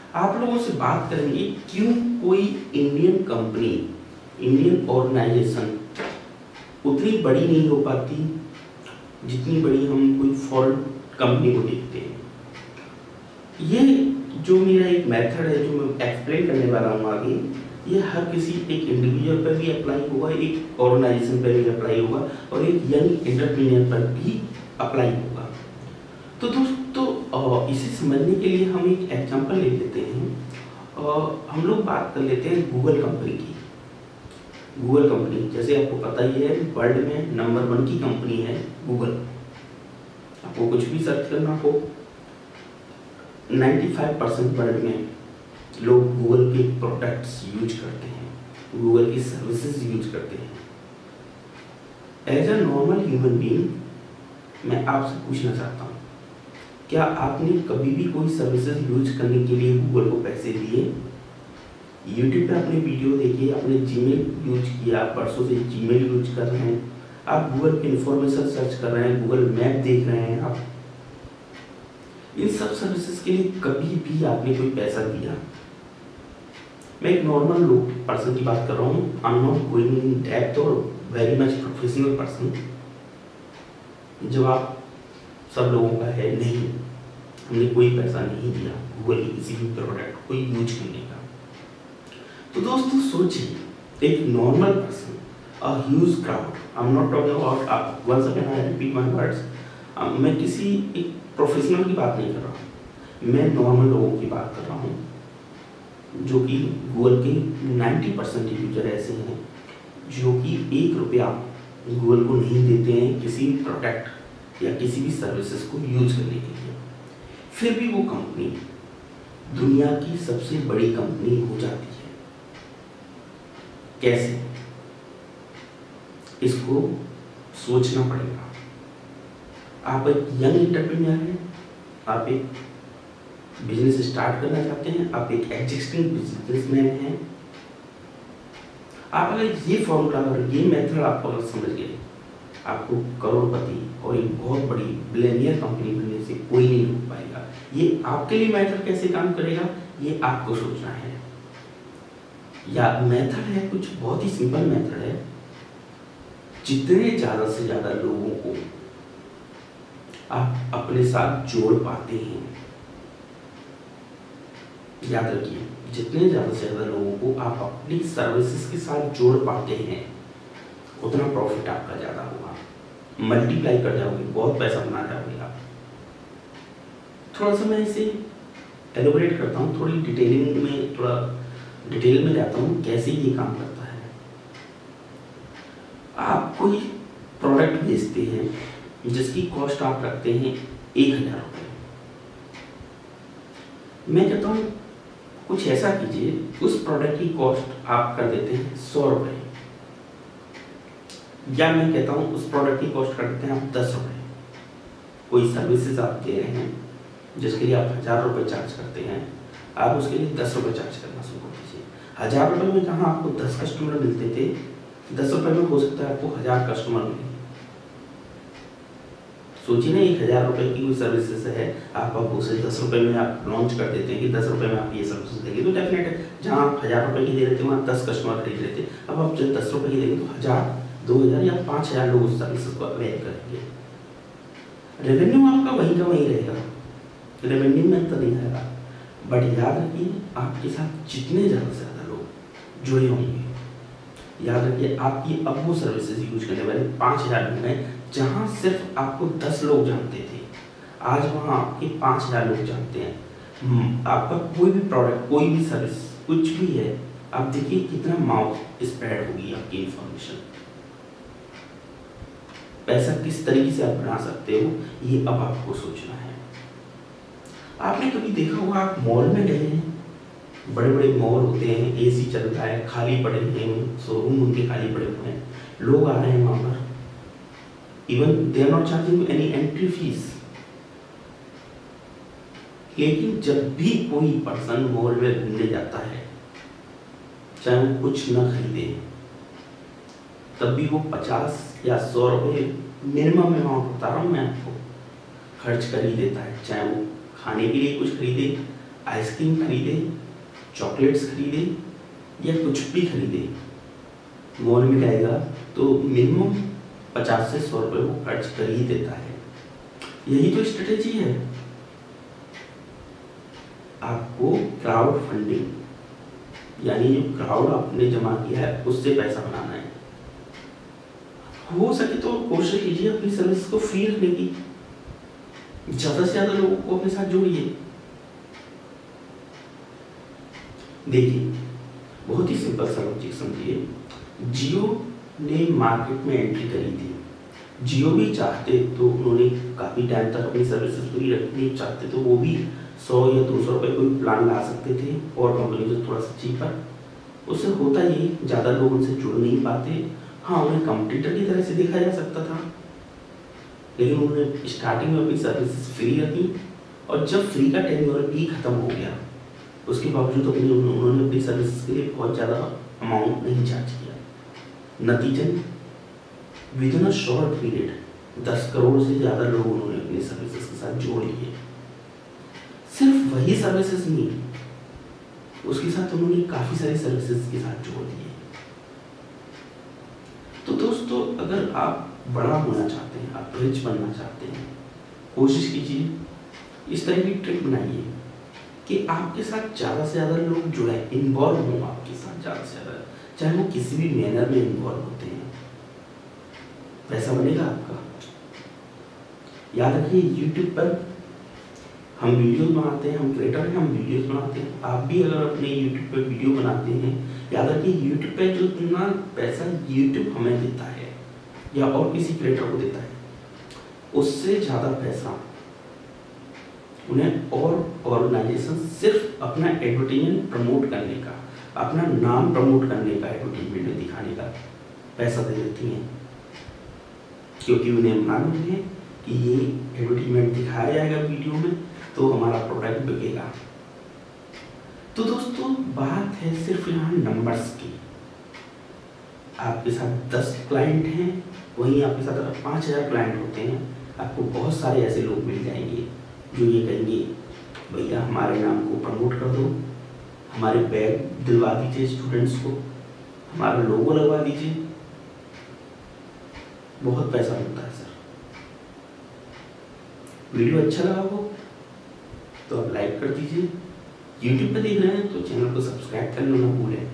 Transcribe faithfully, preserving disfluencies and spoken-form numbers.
आप लोगों से बात करेंगे क्यों कोई इंडियन कंपनी, इंडियन ऑर्गेनाइजेशन उतनी बड़ी नहीं हो पाती जितनी बड़ी हम कोई फॉरेन कंपनी को देखते हैं। ये जो मेरा एक मेथड है जो मैं एक्सप्लेन करने वाला हूँ आगे, ये हर किसी एक इंडिविजुअल पर भी अप्लाई होगा, एक ऑर्गेनाइजेशन पर भी अप्लाई होगा और एक यंग एंटरप्रेन्योर पर भी अप्लाई होगा। तो दोस्तों इसे समझने के लिए हम एक एग्जांपल ले लेते हैं और हम लोग बात कर लेते हैं गूगल कंपनी की। गूगल कंपनी जैसे आपको पता ही है वर्ल्ड में नंबर वन की कंपनी है गूगल। आपको कुछ भी सर्च करना हो, पचानवे परसेंट वर्ल्ड में लोग गूगल के प्रोडक्ट्स यूज करते हैं, गूगल की सर्विसेज यूज करते हैं। As a normal human being मैं आपसे पूछना चाहता हूँ, क्या आपने कभी भी कोई सर्विसेज यूज करने के लिए गूगल को पैसे दिए? यूट्यूब पे आपने वीडियो देखी, आपने जीमेल यूज किया, परसों से जीमेल यूज कर रहे हैं, आप गूगल पे इंफॉर्मेशन सर्च कर रहे हैं, गूगल मैप देख रहे हैं, आप इन सब सर्विसेज के लिए कभी भी आपने कोई पैसा दिया? मैं एक नॉर्मल लोग पर्सन की बात कर रहा हूँ, I am not going in depth और वेरी मच प्रोफेशनल पर्सन। जवाब सब लोगों का है नहीं, हमने कोई पैसा नहीं दिया गूगल की किसी भी प्रोडक्ट को यूज करने का। तो दोस्तों सोचिए, एक normal person, a huge crowd, I am not talking about, once again I repeat my words, मैं किसी एक प्रोफेशनल की बात नहीं कर रहा हूँ, मैं नॉर्मल लोगों की बात कर रहा हूँ जो कि गूगल के नब्बे परसेंट यूजर ऐसे हैं जो कि एक रुपया गूगल को नहीं देते हैं किसी प्रोडक्ट या किसी भी सर्विसेज को यूज करने के लिए, फिर भी वो कंपनी दुनिया की सबसे बड़ी कंपनी हो जाती है। कैसे? इसको सोचना पड़ेगा। आप एक यंग एंटरप्रेन्योर हैं, आप एक बिजनेस स्टार्ट करना चाहते हैं, आप एक एग्जिस्टिंग बिजनेसमैन हैं, आप अगर ये फॉर्मूला और ये मेथड आप अगर समझ गए, आपको करोड़पति और एक बहुत बड़ी बिलियनियर कंपनी बनने से कोई नहीं रोक पाएगा। ये आपके लिए मेथड कैसे काम करेगा ये आपको सोचना है। या मेथड है कुछ बहुत ही सिंपल मेथड है, जितने ज़्यादा से ज़्यादा लोगों को आप अपने साथ जोड़ पाते हैं, याद रखिए, जितने ज़्यादा से ज़्यादा लोगों को आप अपनी सर्विसेज के साथ जोड़ पाते हैं उतना प्रॉफिट आपका ज़्यादा होगा, मल्टीप्लाई कर जाओगे, बहुत पैसा बना जाओगे आप। थोड़ा सा मैं इसे एलोबरेट करता हूँ, थोड़ी डिटेलिंग में, थोड़ा डिटेल में जाता हूँ कैसे ये काम करता है। आप कोई प्रोडक्ट बेचते हैं जिसकी कॉस्ट आप रखते हैं एक हज़ार रुपये। मैं कहता हूँ कुछ ऐसा कीजिए, उस प्रोडक्ट की कॉस्ट आप कर देते हैं सौ रुपये, या मैं कहता हूँ उस प्रोडक्ट की कॉस्ट कर देते हैं आप दस रुपये। कोई सर्विसेज आप दे रहे हैं जिसके लिए आप हज़ार रुपये चार्ज करते हैं, आप उसके लिए दस रुपये चार्ज करना शुरू कर दीजिए। हज़ार रुपये में जहाँ आपको दस कस्टमर मिलते थे, दस रुपये में हो सकता है आपको हज़ार कस्टमर मिले। सोचिए ना, एक हज़ार रुपये की कोई सर्विसेज है, आप अब उसे दस रुपये में आप लॉन्च कर देते हैं कि दस रुपये में आप ये सर्विसेज देंगे, तो डेफिनेट है जहाँ आप हज़ार रुपये की दे रहे थे वहाँ दस कस्टमर खरीद रहे थे, अब आप जब दस रुपये की देंगे तो हज़ार, दो हज़ार या पाँच हज़ार लोग उस सर्विसेज को अवेयर करेंगे। रेवेन्यू आपका वहीं का वहीं रहेगा, रेवेन्यू में अंतर नहीं आएगा, बट याद रखिए आपके साथ जितने ज़्यादा से ज़्यादा लोग जुड़े होंगे, याद रखिए आपकी अब वो सर्विसेज यूज करने वाले पाँच हज़ार लोग हैं जहाँ सिर्फ आपको दस लोग जानते थे, आज वहाँ आपके पाँच हज़ार लोग जानते हैं। आपका कोई भी प्रोडक्ट, कोई भी सर्विस, कुछ भी है, आप देखिए कितना माउथ स्प्रेड होगी आपकी इंफॉर्मेशन। पैसा किस तरीके से आप बना सकते हो ये अब आपको सोचना है। आपने कभी देखा होगा, आप मॉल में गए हैं, बड़े बड़े मॉल होते हैं, एसी चल रहा है, खाली पड़े हैं, शोरूम उनके खाली पड़े हुए हैं, लोग आ रहे हैं वहाँ पर, even they are not charging any entry fees. लेकिन जब भी कोई पर्सन मॉल में घूमने जाता है, चाहे वो कुछ न खरीदे, तब भी वो पचास या सौ रुपये मिनिमम अमाउंट बता रहा हूँ मैं आपको, खर्च कर ही देता है, चाहे वो खाने के लिए कुछ खरीदे, आइसक्रीम खरीदे, चॉकलेट्स खरीदे या कुछ भी खरीदे, मॉल में जाएगा तो मिनिमम पचास से सौ रुपये वो खर्च कर ही देता है। यही तो स्ट्रेटेजी है। आपको क्राउड फंडिंग यानी जो क्राउड आपने जमा किया है उससे पैसा बनाना है। हो सके तो कोशिश कीजिए अपनी सर्विस को फ्री रखने की, ज्यादा से ज्यादा लोगों को अपने साथ जोड़िए। देखिए बहुत ही सिंपल सा लॉजिक समझिए, जियो ने मार्केट में एंट्री करी थी। जियो भी चाहते तो उन्होंने काफी टाइम तक अपनी सर्विसेज फ्री रखनी चाहते तो वो भी सौ या दो सौ रुपये कोई प्लान ला सकते थे और कंपनी से थोड़ा सा चीपर। उससे होता ये ज़्यादा लोग उनसे जुड़ नहीं पाते। हाँ, उन्हें कंपटीटर की तरह से देखा जा सकता था, लेकिन उन्होंने स्टार्टिंग में अपनी सर्विसेज फ्री रखी और जब फ्री का टेन्योर भी खत्म हो गया उसके बावजूद अपनी उन्होंने अपनी सर्विसेज के लिए बहुत ज़्यादा अमाउंट नहीं चार्ज किया। नतीजन within a short period दस करोड़ से ज़्यादा लोग उन्होंने अपनी सर्विसेज के साथ जोड़ लिए। सिर्फ वही सर्विसेज नहीं, उसके साथ उन्होंने काफ़ी सारी सर्विसेज के साथ जोड़ दिए। तो दोस्तों, अगर आप बड़ा होना चाहते हैं, आप रिच बनना चाहते हैं, कोशिश कीजिए इस तरह की ट्रिक बनाइए कि आपके साथ ज़्यादा से ज़्यादा लोग जुड़े, इन्वॉल्व हों आपके साथ ज़्यादा से ज़्यादा, चाहे वो किसी भी मैनर में इन्वॉल्व होते हैं। पैसा बनेगा आपका। याद रखिए, यूट्यूब पर हम वीडियोस बनाते हैं, हम क्रिएटर हैं, हम वीडियोस बनाते हैं। आप भी अगर अपने यूट्यूब पर वीडियो बनाते हैं, याद रखिए यूट्यूब पे जो इतना पैसा यूट्यूब हमें देता है या और किसी क्रिएटर को देता है, उससे ज़्यादा पैसा उन्हें और ऑर्गेनाइजेशन सिर्फ अपना एडवर्टीजमेंट प्रमोट करने का, अपना नाम प्रमोट करने का, एडवर्टीजमेंट में दिखाने का पैसा दे देती हैं, क्योंकि उन्हें मालूम है कि ये एडवर्टीजमेंट दिखाया जाएगा वीडियो में तो हमारा प्रोडक्ट बिकेगा। तो दोस्तों, बात है सिर्फ यहाँ नंबर्स की। आपके साथ दस क्लाइंट हैं, वहीं आपके साथ अगर पाँच हज़ार क्लाइंट होते हैं, आपको बहुत सारे ऐसे लोग मिल जाएंगे जो ये कहेंगे भैया हमारे नाम को प्रमोट कर दो, हमारे बैग दिलवा दीजिए स्टूडेंट्स को, हमारा लोगो लगवा दीजिए। बहुत पैसा मिलता है सर। वीडियो अच्छा लगा हो तो आप लाइक कर दीजिए। यूट्यूब पे देख रहे हैं तो चैनल को सब्सक्राइब करना ना भूलें।